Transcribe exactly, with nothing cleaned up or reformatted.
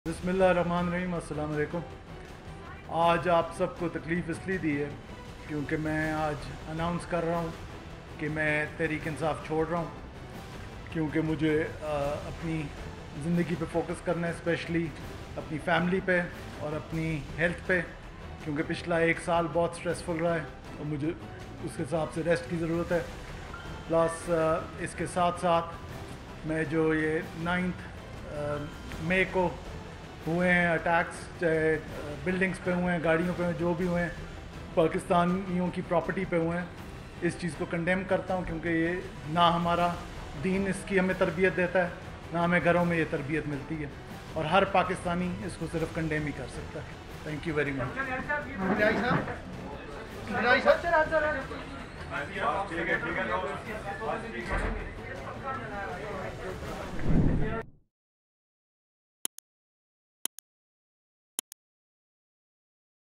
बिस्मिल्लाहिर्रहमानिर्रहीम, अस्सलाम वालेकुम। आज आप सबको तकलीफ़ इसलिए दी है क्योंकि मैं आज अनाउंस कर रहा हूँ कि मैं तहरीक इंसाफ छोड़ रहा हूँ, क्योंकि मुझे आ, अपनी ज़िंदगी पे फोकस करना है, स्पेशली अपनी फैमिली पे और अपनी हेल्थ पे, क्योंकि पिछला एक साल बहुत स्ट्रेसफुल रहा है और मुझे उसके हिसाब से रेस्ट की ज़रूरत है। प्लस इसके साथ साथ मैं जो ये नाइन्थ मई को हुए हैं अटैक्स, चाहे बिल्डिंग्स पे हुए हैं, गाड़ियों पे हुए, जो भी हुए हैं, पाकिस्तानियों की प्रॉपर्टी पे हुए हैं, इस चीज़ को कंडेम करता हूँ, क्योंकि ये ना हमारा दीन इसकी हमें तरबियत देता है, ना हमें घरों में ये तरबियत मिलती है, और हर पाकिस्तानी इसको सिर्फ कंडेम ही कर सकता है। Thank you very much.